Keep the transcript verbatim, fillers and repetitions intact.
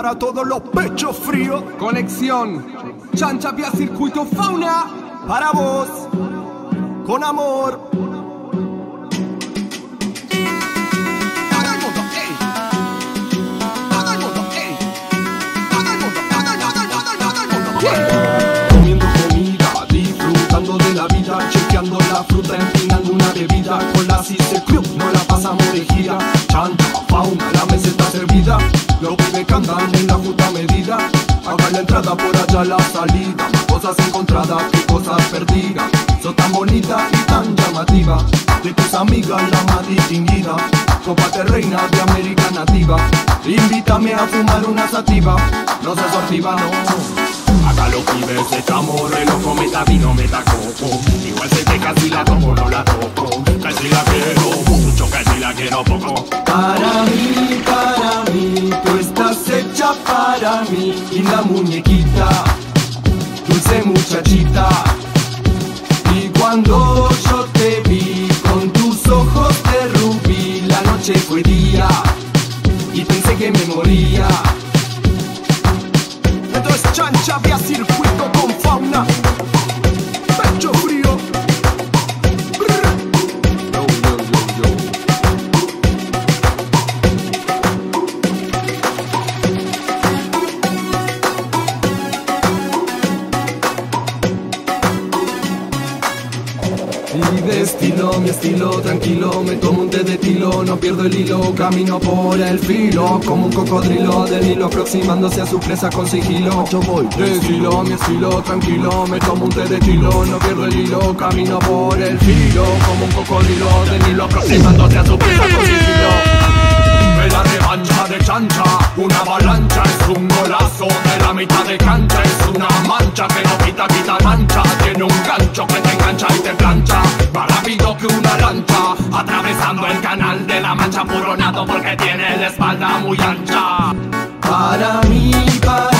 para todos los pechos fríos. Conexión Chancha vía Circuito Fauna. Para vos, con amor. Todo el mundo, ey. Todo el mundo, ey. Todo el mundo, todo el mundo, todo el mundo, todo el mundo, yeah. Comiendo comida, disfrutando de la vida, chequeando la fruta, empinando una bebida. Con la Cice Club no la pasamos de gira. Chancha, fauna, la mesa está servida. Los pibes cantan en la justa medida. Acá la entrada, por allá la salida. Más cosas encontradas que cosas perdidas. Sos tan bonita y tan llamativa. De tus amigas la más distinguida. Copa de reina de América nativa. Invítame a fumar una sativa. No seas sortiva, no. Acá los pibes estamos re loco. Meta vino, meta coco. Igual se te casi la toco, no la toco. Casi la quiero mucho, casi la quiero poco. Para mí, para mí, tú estás hecha para mí. Linda muñequita, dulce muchachita. Y cuando yo te vi con tus ojos de rubí, la noche fue día y pensé que me moría. Esto es Chancha vía Circuito con Fauna. Pecho frío. Y de estilo, mi estilo, tranquilo. Me tomo un té de tilo, no pierdo el hilo. Camino por el filo, como un cocodrilo del hilo, aproximándose a su presa con sigilo. Yo voy de estilo, mi estilo, tranquilo. Me tomo un té de tilo, no pierdo el hilo. Camino por el filo, como un cocodrilo del hilo, aproximándose a su presa con sigilo. Ve la revancha de Chancha, una avalancha, es un golazo de la mitad de cancha. Es una mancha que no quita, quita mancha. Tiene un gancho que te engancha y te plancha. Más rápido que una lancha, atravesando el canal de la Mancha. Puro nado porque tiene la espalda muy ancha. Para mí, para